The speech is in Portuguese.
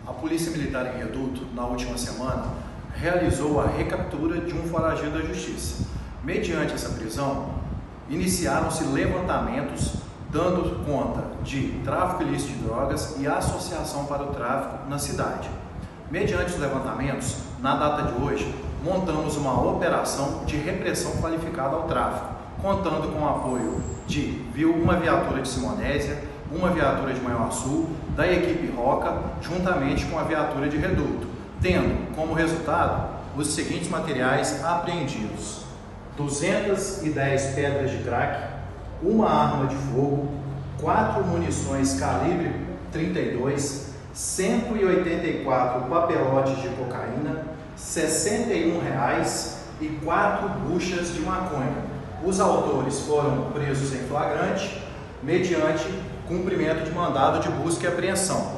A Polícia Militar em Reduto, na última semana, realizou a recaptura de um foragido da Justiça. Mediante essa prisão, iniciaram-se levantamentos dando conta de tráfico ilícito de drogas e associação para o tráfico na cidade. Mediante os levantamentos, na data de hoje, montamos uma operação de repressão qualificada ao tráfico, contando com o apoio de uma viatura de Simonésia, uma viatura de Manhuaçu, da equipe Roca, juntamente com a viatura de Reduto, tendo como resultado os seguintes materiais apreendidos: 210 pedras de crack, uma arma de fogo, 4 munições calibre 32, 184 papelotes de cocaína, R$ 61 e 4 buchas de maconha. Os autores foram presos em flagrante mediante cumprimento de mandado de busca e apreensão.